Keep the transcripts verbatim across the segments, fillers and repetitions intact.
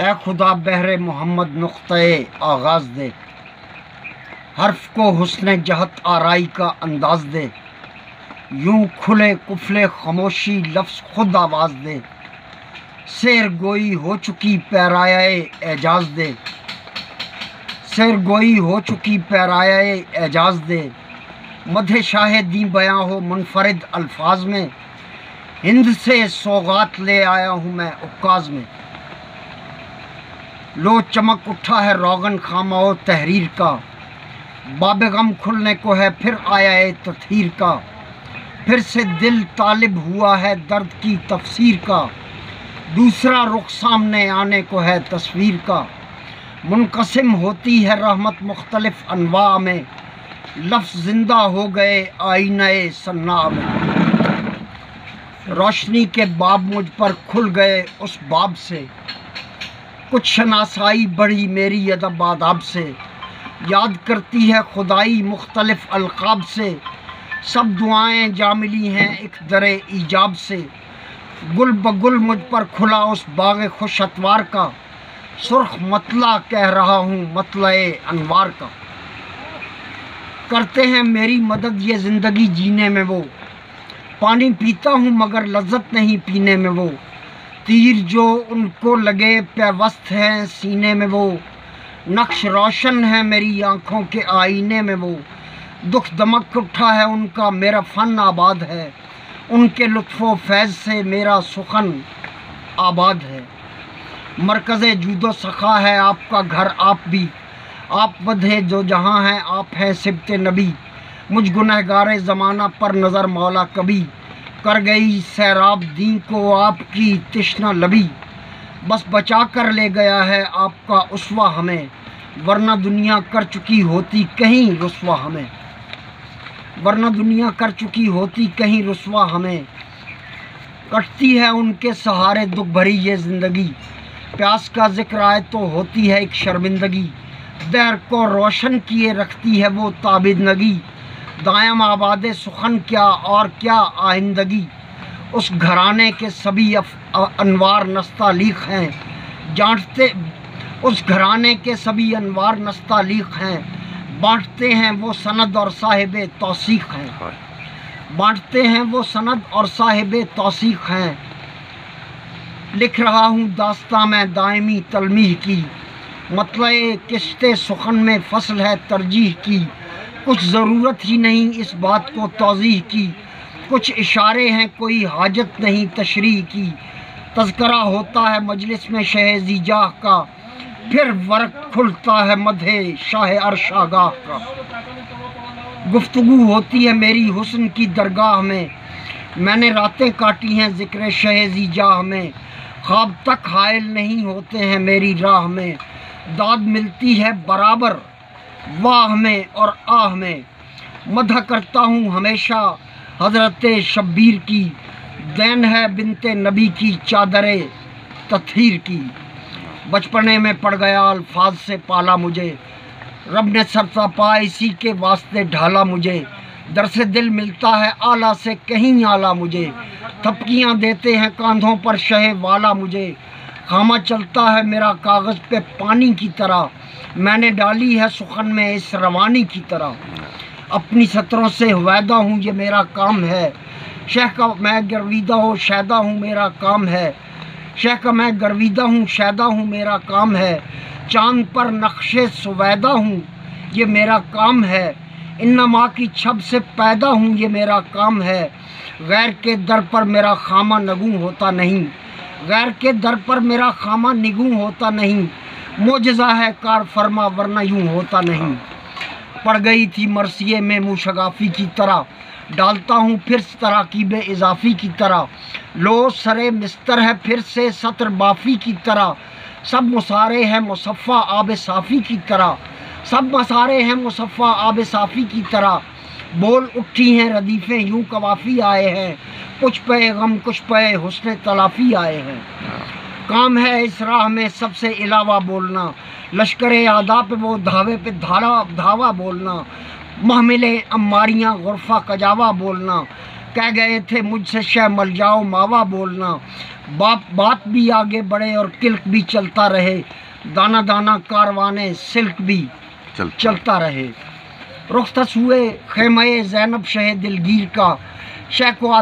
اے خدا بہر محمد نقطۂ آغاز دے، حرف کو حسن جہت آرائی کا انداز دے، یوں کھلے قفلِ خاموشی لفظ خود آواز دے، سیر گوئی ہو چکی پیرایۂ اعجاز دے، سیر گوئی ہو چکی پیرایۂ اعجاز دے، مدح شاہ دیں بیاں ہو منفرد الفاظ میں، ہند سے سوغات لے آیا ہوں میں عکاز میں، لو چمک اٹھا ہے روغن خامہ و تحریر کا، باب غم کھلنے کو ہے پھر آیا ہے تطہیر کا، پھر سے دل طالب ہوا ہے درد کی تفسیر کا، دوسرا رخ سامنے آنے کو ہے تصویر کا، منقسم ہوتی ہے رحمت مختلف انواع میں، لفظ زندہ ہو گئے آئینہ صناع میں، روشنی کے باب مجھ پر کھل گئے اس باب سے، کچھ شناسائی بڑھی میری ادب آداب سے، یاد کرتی ہے خدائی مختلف القاب سے، سب دعائیں جا ملی ہیں ایک در ایجاب سے، گل بگل مجھ پر کھلا اس باغ خوش اتوار کا، سرخ مطلع کہہ رہا ہوں مطلع انوار کا، کرتے ہیں میری مدد یہ زندگی جینے میں وہ، پانی پیتا ہوں مگر لذت نہیں پینے میں وہ، تیر جو ان کو لگے پیوست ہیں سینے میں وہ، نقش روشن ہے میری آنکھوں کے آئینے میں وہ، دکھ دمک اٹھا ہے ان کا میرا فن آباد ہے، ان کے لطف و فیض سے میرا سخن آباد ہے، مرکز جود و سخا ہے آپ کا گھر آپ بھی، آپ بدھے جو جہاں ہیں آپ ہیں سبط نبی، مجھ گنہگار زمانہ پر نظر مولا کبھی، کر گئی سیراب دین کو آپ کی تشنہ لبی، بس بچا کر لے گیا ہے آپ کا اسوہ ہمیں، ورنہ دنیا کر چکی ہوتی کہیں رسوا ہمیں، ورنہ دنیا کر چکی ہوتی کہیں رسوا ہمیں، کٹتی ہے ان کے سہارے دکھ بھری یہ زندگی، پیاس کا ذکر آئے تو ہوتی ہے ایک شرمندگی، دہر کو روشن کیے رکھتی ہے وہ تابندگی، دائم آباد سخن کیا اور کیا آئندگی، اس گھرانے کے سبھی انوار نستعلیق ہیں، جانٹتے اس گھرانے کے سبھی انوار نستعلیق ہیں، بانٹتے ہیں وہ سند اور صاحب توثیق ہیں، بانٹتے ہیں وہ سند اور صاحب توثیق ہیں، لکھ رہا ہوں داستاں میں دائمی تلمیح کی، مطلع کشت سخن میں فصل ہے ترجیح کی، کچھ ضرورت ہی نہیں اس بات کو توضیح کی، کچھ اشارے ہیں کوئی حاجت نہیں تشریح کی، تذکرہ ہوتا ہے مجلس میں شہ ذیجاہ کا، پھر ورق کھلتا ہے مدح شاہ عرش آگاہ کا، گفتگو ہوتی ہے میری حسن کی درگاہ میں، میں نے راتیں کاٹی ہیں ذکر شہ ذیجاہ میں، خواب تک حائل نہیں ہوتے ہیں میری راہ میں، داد ملتی ہے برابر واہ میں اور آہ میں، مدح کرتا ہوں ہمیشہ حضرت شبیر کی، دین ہے بنت نبی کی چادر تطہیر کی، بچپنے میں پڑ گیا الفاظ سے پالا مجھے، رب نے سرتا پا اسی کے واسطے ڈھالا مجھے، درس دل ملتا ہے اعلیٰ سے کہیں اعلیٰ مجھے، تھپکیاں دیتے ہیں کاندھوں پر شہ والا مجھے، خامہ چلتا ہے میرا کاغذ پہ پانی کی طرح، میں نے ڈالی ہے سخن میں اس روانی کی طرح، اپنی سطروں سے ہویدہ ہوں یہ میرا کام ہے، شیخ کا میں گرویدہ ہوں شیدہ ہوں میرا کام ہے، شیخ کا میں گرویدہ ہوں شیدہ ہوں میرا کام ہے، چاند پر نقش سویدہ ہوں یہ میرا کام ہے، انما کی چھب سے پیدا ہوں یہ میرا کام ہے، غیر کے در پر میرا خامہ نگوں ہوتا نہیں، غیر کے در پر میرا خامہ نگوں ہوتا نہیں، معجزہ ہے کار فرما ورنہ یوں ہوتا نہیں، پڑ گئی تھی مرثیے میں موشگافی کی طرح، ڈالتا ہوں پھر تراکیب اضافی کی طرح، لو سرے مستر ہے پھر سے سطر بافی کی طرح، سب مسارے ہیں مصفہ آب صافی کی طرح، سب مسارے ہیں مصفہ آب صافی کی طرح، بول اٹھی ہیں ردیفیں یوں قوافی آئے ہیں، کچھ پہ غم کچھ پہ حسن تلافی آئے ہیں، کام ہے اس راہ میں سب سے علاوہ بولنا، لشکر اعداء پہ وہ دھاوے پہ دھارا دھاوا بولنا، محمل اماریاں غرفہ کجاوا بولنا، کہہ گئے تھے مجھ سے شہ مل جاؤ ماوا بولنا، باپ بات بھی آگے بڑھے اور کلک بھی چلتا رہے، دانا دانا کاروانے سلک بھی چلتا رہے۔ رخصت ہوئے خیمہ زینب شہ دلگیر کا، شہ کو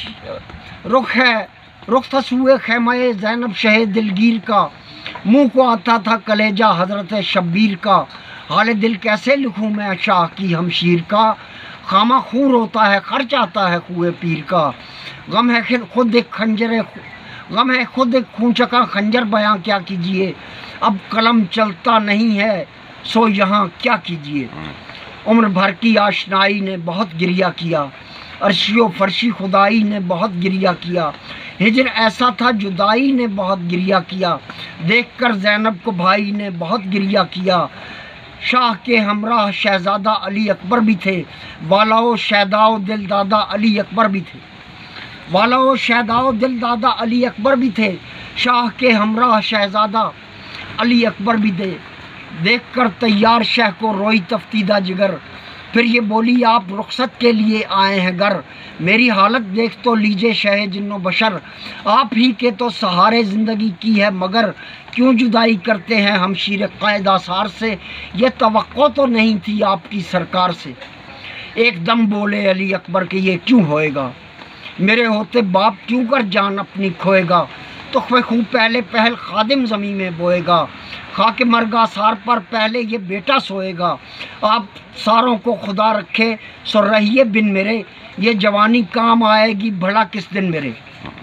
رخ ہے رخصت ہوئے خیمہ زینب شہ دلگیر کا، منہ کو آتا تھا کلیجہ حضرت شبیر کا۔ حال دل کیسے لکھوں میں شاہ کی ہمشیر کا، خامہ خون ہوتا ہے خرچ آتا ہے خوئے پیر کا۔ غم ہے خود ایک خنجر غم ہے خود ایک خون چکا خنجر بیاں کیا کیجئے، اب قلم چلتا نہیں ہے سو یہاں کیا کیجئے۔ عمر بھر کی آشنائی نے بہت گریہ کیا، عرشی و فرشی خدائی نے بہت گریہ کیا، ہجر ایسا تھا جدائی نے بہت گریہ کیا، دیکھ کر زینب کو بھائی نے بہت گریہ کیا۔ شاہ کے ہمراہ شہزادہ علی اکبر بھی تھے، والا و شیدا و دل دادا علی اکبر بھی تھے والا و شیدا و دل دادا علی اکبر بھی تھے شاہ کے ہمراہ شہزادہ علی اکبر بھی تھے۔ دیکھ کر تیار شہ کو روئی تفتیدہ جگر، پھر یہ بولی آپ رخصت کے لیے آئے ہیں گھر، میری حالت دیکھ تو لیجے شہ جن و بشر، آپ ہی کے تو سہارے زندگی کی ہے مگر، کیوں جدائی کرتے ہیں ہمشیر قائد آثار سے، یہ توقع تو نہیں تھی آپ کی سرکار سے۔ ایک دم بولے علی اکبر کہ یہ کیوں ہوئے گا، میرے ہوتے باپ کیوں کر جان اپنی کھوئے گا، تخفے خوں پہلے پہل خادم زمین میں بوئے گا، خاک مرگا سار پر پہلے یہ بیٹا سوئے گا، آپ ساروں کو خدا رکھے سو رہیے بن میرے، یہ جوانی کام آئے گی بھلا کس دن میرے۔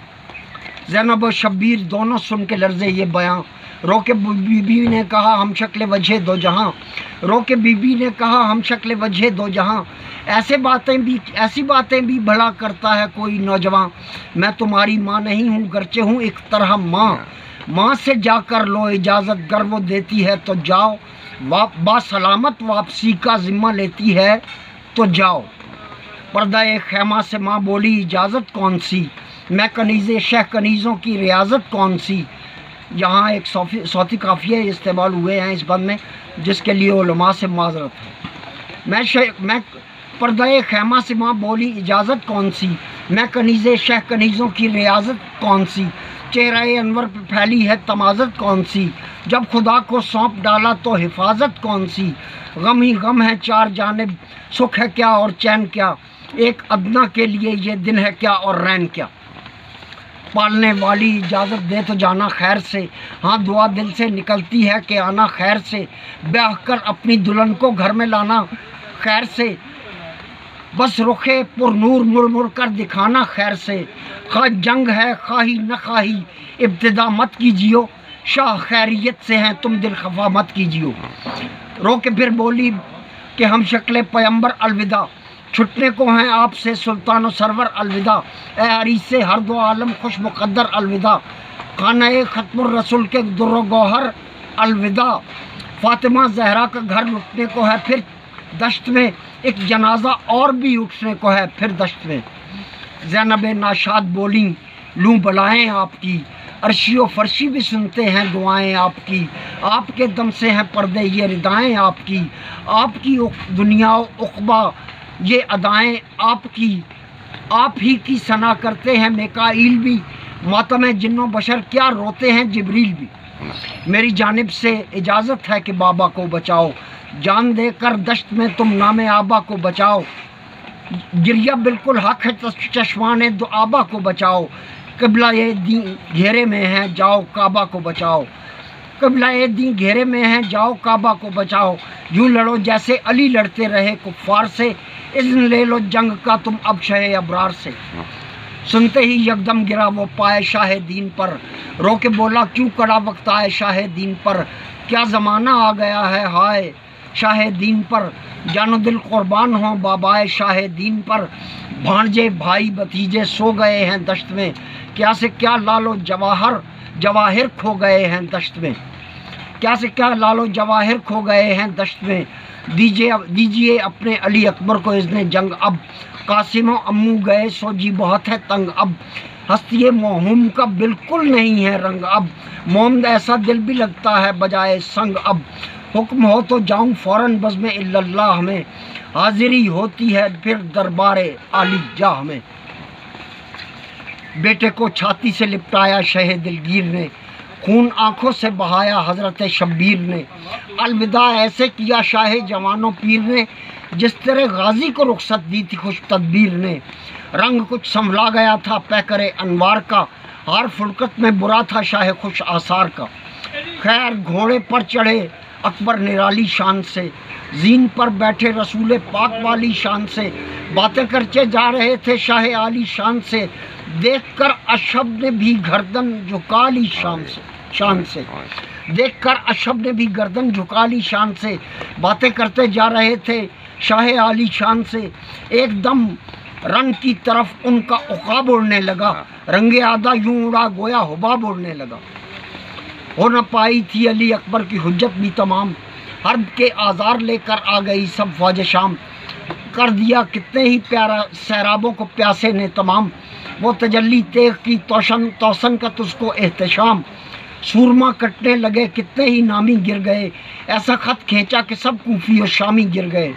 زینب و شبیر دونوں سن کے لرزے یہ بیاں، رو کے بی بی نے کہا ہم شکل وجہ دو جہاں رو کے بی بی نے کہا ہم شکل وجہ دو جہاں، ایسے باتیں بھی ایسی باتیں بھی بھلا کرتا ہے کوئی نوجواں، میں تمہاری ماں نہیں ہوں گرچہ ہوں ایک طرح ماں، ماں سے جا کر لو اجازت گر وہ دیتی ہے تو جاؤ، با سلامت واپسی کا ذمہ لیتی ہے تو جاؤ۔ پردہ خیمہ سے ماں بولی اجازت کون سی، میں کنیز شہ کنیزوں کی ریاضت کون سی۔ یہاں ایک صوتی قافیے استعمال ہوئے ہیں اس بند میں جس کے لیے علماء سے معذرت ہے۔ میں میں پردہ خیمہ سے ماں بولی اجازت کون سی، میں کنیز شہ کنیزوں کی ریاضت کون سی، چہرہ انور پہ پھیلی ہے تمازت کون سی، جب خدا کو سونپ ڈالا تو حفاظت کون سی، غم ہی غم ہے چار جانب سکھ ہے کیا اور چین کیا، ایک ادنا کے لیے یہ دن ہے کیا اور رین کیا۔ پالنے والی اجازت دے تو جانا خیر سے، ہاں دعا دل سے نکلتی ہے کہ آنا خیر سے، بیاہ کر اپنی دلہن کو گھر میں لانا خیر سے، بس رخے پر نور مڑ مڑ کر دکھانا خیر سے، خواہ جنگ ہے خواہی نہ خواہی ابتدا مت کیجیو، شاہ خیریت سے ہیں تم دل خفا مت کیجیو۔ رو کے پھر بولی کہ ہم شکل پیمبر الوداع، چھٹنے کو ہیں آپ سے سلطان و سرور الوداع، اے عریس سے ہر دو عالم خوش مقدر الوداع، خانہ ختم الرسول کے در و گوہر الوداع، فاطمہ زہرا کا گھر لٹنے کو ہے پھر دشت میں، ایک جنازہ اور بھی اٹھنے کو ہے پھر دشت میں۔ زینب ناشاد بولیں لوں بلائیں آپ کی، عرشی و فرشی بھی سنتے ہیں دعائیں آپ کی، آپ کے دم سے ہیں پردے یہ ردائیں آپ کی، آپ کی دنیا و عقبہ یہ ادائیں آپ کی، آپ ہی کی ثنا کرتے ہیں میکائیل بھی، ماتم جن و بشر کیا روتے ہیں جبریل بھی۔ میری جانب سے اجازت ہے کہ بابا کو بچاؤ، جان دے کر دشت میں تم نام آبا کو بچاؤ، گریہ بالکل حق ہے چشمان دو آبا کو بچاؤ، قبلہ دین گھیرے میں ہیں جاؤ کعبہ کو بچاؤ، قبلہ دین گھیرے میں ہیں جاؤ کعبہ کو بچاؤ، یوں لڑو جیسے علی لڑتے رہے کفار سے، اذن لے لو جنگ کا تم اب شہ ابرار سے۔ سنتے ہی یکدم گرا وہ پائے شاہ دین پر، رو کے بولا کیوں کڑا وقت آئے شاہ دین پر، کیا زمانہ آ گیا ہے ہائے شاہ دین پر، جان و دل قربان ہوں بابائے شاہ دین پر، بھانجے بھائی بھتیجے سو گئے ہیں دشت میں، کیا سے کیا لال و جواہر جواہر کھو گئے ہیں دشت میں، کیا سے کیا لال و جواہر کھو گئے ہیں دشت میں، دیجیے دیجیے اپنے علی اکبر کو اذن جنگ اب، قاسم و امو گئے سو جی بہت ہے تنگ اب، ہستی موہوم کا بالکل نہیں ہے رنگ اب، مومد ایسا دل بھی لگتا ہے بجائے سنگ اب، حکم ہو تو جاؤں فوراً بزم اللہ میں، حاضری ہوتی ہے پھر دربار عالی جاہ میں۔ بیٹے کو چھاتی سے لپٹایا شہ دلگیر نے، خون آنکھوں سے بہایا حضرت شبیر نے، الوداع ایسے کیا شاہ جوانوں پیر نے، جس طرح غازی کو رخصت دی تھی خوش تدبیر نے۔ رنگ کچھ سنبھلا گیا تھا پیکر انوار کا، ہر فلکت میں برا تھا شاہ خوش آثار کا۔ خیر گھوڑے پر چڑھے اکبر نرالی شان سے، زین پر بیٹھے رسول پاک والی شان سے، باتیں کرچے جا رہے تھے شاہ عالی شان سے، دیکھ کر اشب نے بھی گردن جھکا لی شان سے شان سے دیکھ کر اشب نے بھی گردن جھکا لی شان سے، باتیں کرتے جا رہے تھے شاہ عالی شان سے۔ ایک دم رنگ کی طرف ان کا عقاب اڑنے لگا، رنگ آدھا یوں اڑا گویا حباب اڑنے لگا۔ ہو نہ پائی تھی علی اکبر کی حجت بھی تمام، حرب کے آزار لے کر آ گئی سب فوج شام، کر دیا کتنے ہی پیارا سیرابوں کو پیاسے نے تمام، وہ تجلی تیغ کی توشن توسن کا تجھ کو احتشام، سورما کٹنے لگے کتنے ہی نامی گر گئے، ایسا خط کھینچا کہ سب کوفی و شامی گر گئے۔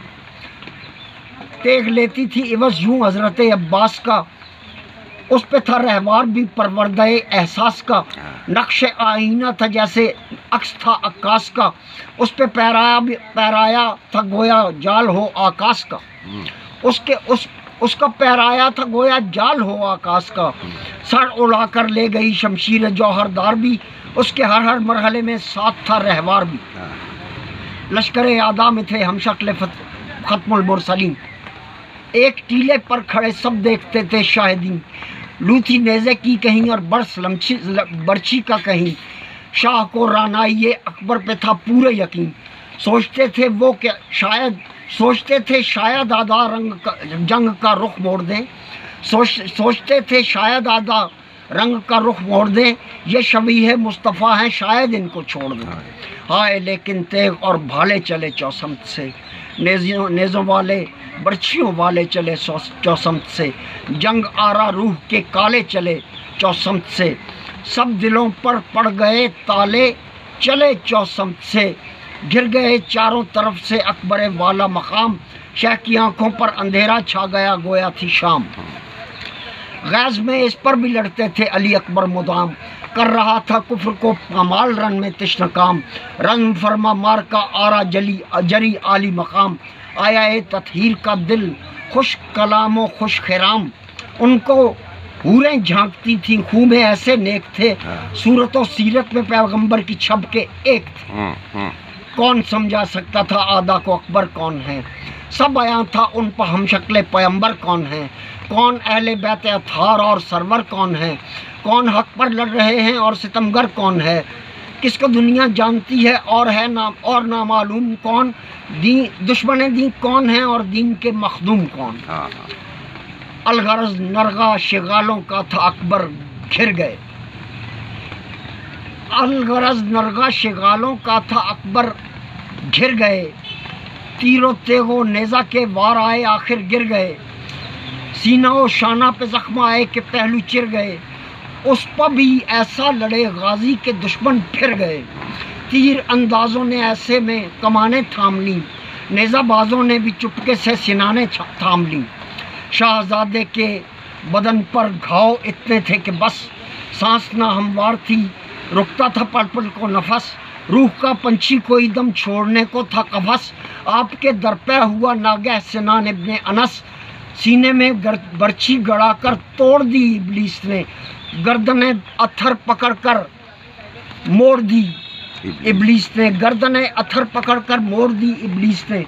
تیغ لیتی تھی عوض یوں حضرت عباس کا، اس پہ تھا رہوار بھی پروردہ احساس کا، نقش آئینہ تھا جیسے عکس تھا عکاس کا، اس پہ پیرایا پیرایا تھا گویا جال ہو آکاش کا، اس کے اس اس کا پیرایا تھا گویا جال ہو آکاش کا، سر اڑا کر لے گئی شمشیر جوہر دار بھی، اس کے ہر ہر مرحلے میں ساتھ تھا رہوار بھی۔ لشکر اعداء میں تھے ہم شکل ختم المرسلین، ایک ٹیلے پر کھڑے سب دیکھتے تھے شاہدین، لوتھی نیزے کی کہیں اور برس برچھی کا کہیں، شاہ کو رانائی اکبر پہ تھا پورے یقین، سوچتے تھے وہ کہ شاید سوچتے تھے شاید آدھا رنگ کا جنگ کا رخ موڑ دیں، سوچ سوچتے تھے شاید آدھا رنگ کا رخ موڑ دیں، یہ شبیہ مصطفیٰ ہیں شاید ان کو چھوڑ دیں۔ ہائے لیکن تیغ اور بھالے چلے چوسمت سے، نیزوں نیزوں والے برچھیوں والے چلے چوسمت سے، جنگ آرا روح کے کالے چلے چوسمت سے، سب دلوں پر پڑ گئے تالے چلے چوسمت سے، گر گئے چاروں طرف سے اکبر والا مقام، شاہ کی آنکھوں پر اندھیرا چھا گیا گویا تھی شام۔ غیظ میں اس پر بھی لڑتے تھے علی اکبر مدام، کر رہا تھا کفر کو پامال رن میں تشن کام، رنگ فرما مار کا آرا جلی جری عالی مقام، آیا اے تطہیر کا دل خوش کلام و خوش خرام، ان کو حوریں جھانکتی تھیں خوں میں ایسے نیک تھے، صورت و سیرت میں پیغمبر کی چھب کے ایک تھے، کون سمجھا سکتا تھا آدھا کو اکبر کون ہے، سب آیا تھا ان پر ہم شکل پیغمبر کون ہیں، کون اہل بیت اطہار اور سرور کون ہے، کون حق پر لڑ رہے ہیں اور ستمگر کون ہے، کس کو دنیا جانتی ہے اور ہے نام اور نامعلوم کون، دین دشمن دین کون ہیں اور دین کے مخدوم کون۔ الغرض نرغا شغالوں کا تھا اکبر گھر گئے، الغرض نرغا شغالوں کا تھا اکبر گھر گئے، تیر و تیغ و نیزہ کے وار آئے آخر گر گئے، سینہ و شانہ پہ زخم آئے کہ پہلو چر گئے، اس پر بھی ایسا لڑے غازی کے دشمن پھر گئے، تیر اندازوں نے ایسے میں کمانے تھام لیں، نیزہ بازوں نے بھی چپکے سے سنانے تھام لیں، شاہزادے کے بدن پر گھاؤ اتنے تھے کہ بس سانس نہ ہموار تھی، رکتا تھا پل پل کو نفس، روح کا پنچھی کوئی دم چھوڑنے کو تھا قفس، آپ کے درپے ہوا ناگہ سنان ابن انس، سینے میں برچھی گڑا کر توڑ دی ابلیس نے، گردن اتھر پکڑ کر موڑ دی ابلیس نے، گردن اتھر پکڑ کر موڑ دی ابلیس نے،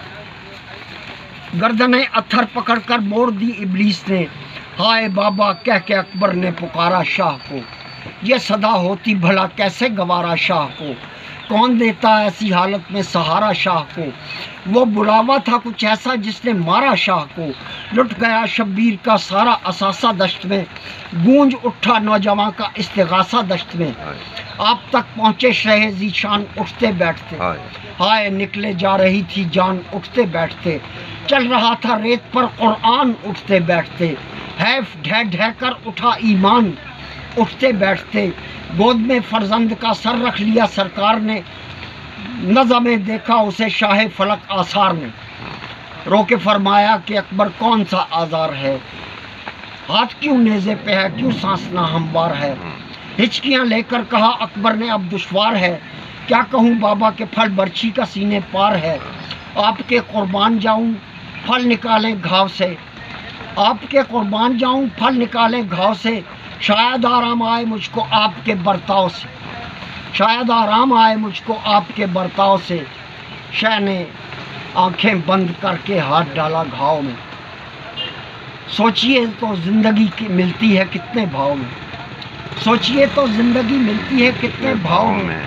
گردن اتھر پکڑ کر موڑ دی ابلیس نے، ہائے بابا کہہ کے اکبر نے پکارا شاہ کو، یہ صدا ہوتی بھلا کیسے گوارا شاہ کو، کون دیتا ایسی حالت میں سہارا شاہ کو، وہ بلاوا تھا کچھ ایسا جس نے مارا شاہ کو، لٹ گیا شبیر کا سارا اثاثہ دشت میں، گونج اٹھا نوجوان کا استغاثہ دشت میں، آپ تک پہنچے شہ ذیشان اٹھتے بیٹھتے، ہائے نکلے جا رہی تھی جان اٹھتے بیٹھتے، چل رہا تھا ریت پر قرآن اٹھتے بیٹھتے، حیف ڈھہ ڈھہ کر اٹھا ایمان اٹھتے بیٹھتے، گود میں فرزند کا سر رکھ لیا سرکار نے، نظم دیکھا اسے شاہ فلک آثار نے، رو کے فرمایا کہ اکبر کون سا آزار ہے، ہاتھ کیوں نیزے پہ ہے، کیوں سانس نہ ہموار ہے، ہچکیاں لے کر کہا اکبر نے اب دشوار ہے، کیا کہوں بابا کے پھل برچھی کا سینے پار ہے، آپ کے قربان جاؤں پھل نکالیں گھاؤ سے، آپ کے قربان جاؤں پھل نکالیں گھاؤ سے، شاید آرام آئے مجھ کو آپ کے برتاؤ سے، شاید آرام آئے مجھ کو آپ کے برتاؤ سے، شہ نے آنکھیں بند کر کے ہاتھ ڈالا گھاؤ میں، سوچئے تو زندگی کی ملتی ہے کتنے بھاؤ میں، سوچئے تو زندگی ملتی ہے کتنے بھاؤ میں،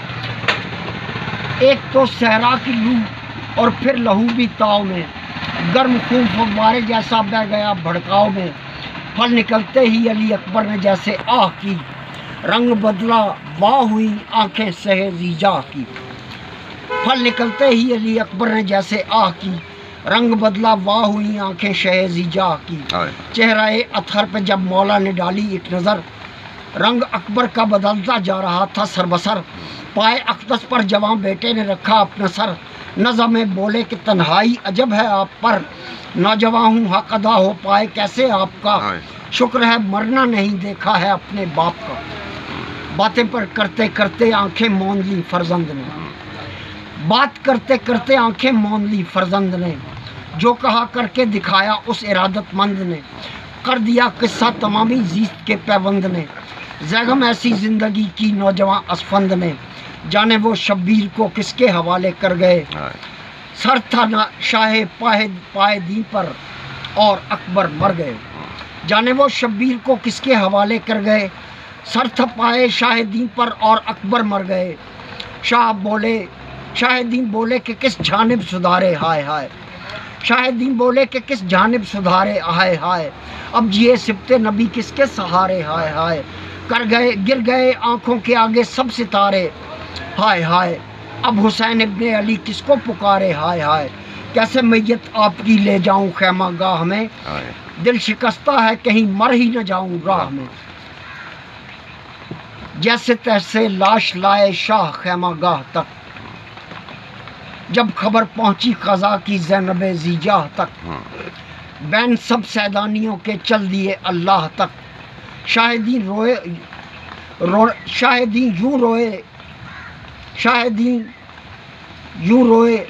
ایک تو صحرا کی لو اور پھر لہو بھی تاؤ میں، گرم خون فوارے جیسا بہ گیا بھڑکاؤ میں، پھل نکلتے ہی علی اکبر نے جیسے آہ کی، رنگ بدلا واہ ہوئی آنکھیں سہے زیجا کی، پھل نکلتے ہی علی اکبر نے جیسے آہ کی، رنگ بدلا واہ ہوئی آنکھیں شہ زیجا کی، چہرہ اطہر پہ جب مولا نے ڈالی ایک نظر، رنگ اکبر کا بدلتا جا رہا تھا سر بسر، پائے اقدس پر جوان بیٹے نے رکھا اپنا سر، نظم میں بولے کہ تنہائی عجب ہے آپ پر، نوجواں ہوں حق ادا ہو پائے کیسے آپ کا، شکر ہے مرنا نہیں دیکھا ہے اپنے باپ کا، باتیں پر کرتے کرتے آنکھیں موند لی فرزند نے، بات کرتے کرتے آنکھیں موند لی فرزند نے، جو کہا کر کے دکھایا اس ارادت مند نے، کر دیا قصہ تمامی زیست کے پیوند نے، زیغم ایسی زندگی کی نوجوان اسفند نے، جانے وہ شبیر کو کس کے حوالے کر گئے، سر تھا نہ شاہ پائے دین پر اور اکبر مر گئے، جانے وہ شبیر کو کس کے حوالے کر گئے، سر تھا پائے شاہ دین پر اور اکبر مر گئے، شاہ بولے شاہ دین بولے کہ کس جانب سدھارے ہائے ہائے، شاہ دین بولے کہ کس جانب سدھارے ہائے ہائے، اب جیے سبتے نبی کس کے سہارے ہائے ہائے، کر گئے گر گئے آنکھوں کے آگے سب ستارے ہائے ہائے، اب حسین ابن علی کس کو پکارے ہائے ہائے، کیسے میت آپ کی لے جاؤں خیمہ گاہ میں، دل شکستہ ہے کہیں مر ہی نہ جاؤں راہ میں، جیسے تیسے لاش لائے شاہ خیمہ گاہ تک، جب خبر پہنچی قضا کی زینب زیجاہ تک، بین سب سیدانیوں کے چل دیے اللہ تک، شاہدین روئے رو شاہدین یوں روئے شاہدین یوں روئے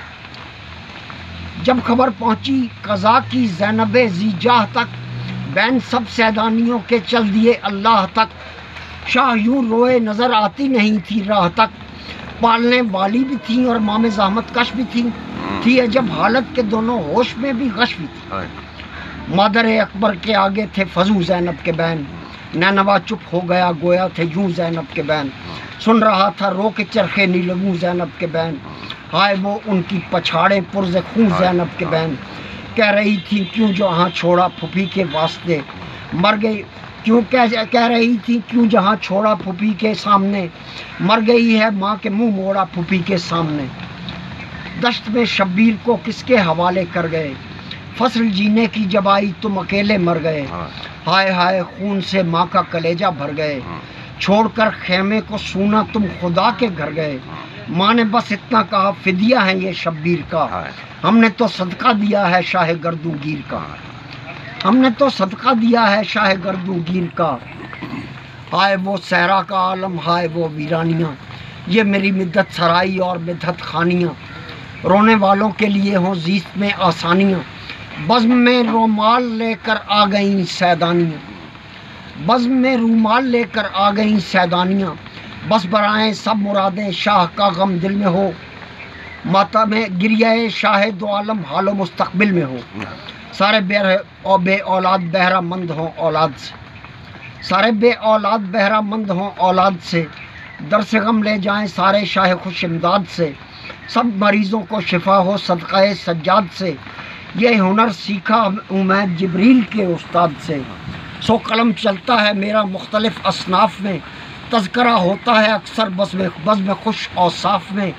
جب خبر پہنچی قضا کی زینب زیجاہ تک، بین سب سیدانیوں کے چل دیے اللہ تک، شاہ یوں روئے نظر آتی نہیں تھی راہ تک، پالنے والی بھی تھیں اور مام زحمت کش بھی تھیں، تھی عجب حالت کے دونوں ہوش میں بھی غش بھی تھی، مادر اکبر کے آگے تھے فضو زینب کے بین، نینوا چپ ہو گیا گویا تھے یوں زینب کے بین، سن رہا تھا رو کے چرخے نیلگوں زینب کے بین، ہائے وہ ان کی پچھاڑے پرز خون زینب کے بین، کہہ رہی تھی کیوں جہاں چھوڑا پھپھی کے واسطے مر گئی، کیوں کہہ رہی تھی کیوں جہاں چھوڑا پھپھی کے سامنے، مر گئی ہے ماں کے منہ موڑا پھپھی کے سامنے، دشت میں شبیر کو کس کے حوالے کر گئے، فصل جینے کی جب آئی تم اکیلے مر گئے، ہائے ہائے خون سے ماں کا کلیجہ بھر گئے، چھوڑ کر خیمے کو سونا تم خدا کے گھر گئے، ماں نے بس اتنا کہا فدیہ ہے یہ شبیر کا، ہم نے تو صدقہ دیا ہے شاہ گردوں گیر کا، ہم نے تو صدقہ دیا ہے شاہ گردوں گیر کا، ہائے وہ صحرا کا عالم ہائے وہ ویرانیاں، یہ میری مدت سرائی اور بدعت خانیاں، رونے والوں کے لیے ہوں زیست میں آسانیاں، بزم میں رومال لے کر آ گئیں سیدانیاں، بزم میں رومال لے کر آ گئیں سیدانیاں، بس برائیں سب مرادیں شاہ کا غم دل میں ہو، ماتم گریہ شاہ دو عالم حال و مستقبل میں ہو، سارے بے اور بے اولاد بہرہ مند ہوں اولاد سے، سارے بے اولاد بہرہ مند ہوں اولاد سے، در سے غم لے جائیں سارے شاہ خوش امداد سے، سب مریضوں کو شفا ہو صدقہ سجاد سے، یہ ہنر سیکھا ہوں میں جبریل کے استاد سے، سو قلم چلتا ہے میرا مختلف اصناف میں، تذکرہ ہوتا ہے اکثر بزم بزم خوش اوصاف میں،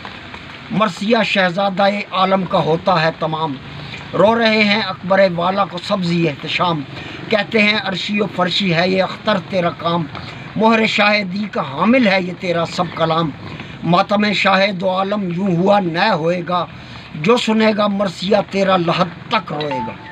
مرثیہ شہزادہ عالم کا ہوتا ہے تمام، رو رہے ہیں اکبر والا کو سبزی احتشام، کہتے ہیں عرشی و فرشی ہے یہ اختر تیرا کام، مہر شاہدی کا حامل ہے یہ تیرا سب کلام، ماتم شاہ دو عالم یوں ہوا نہ ہوئے گا، جو سنے گا مرثیہ تیرا لحد تک روئے گا۔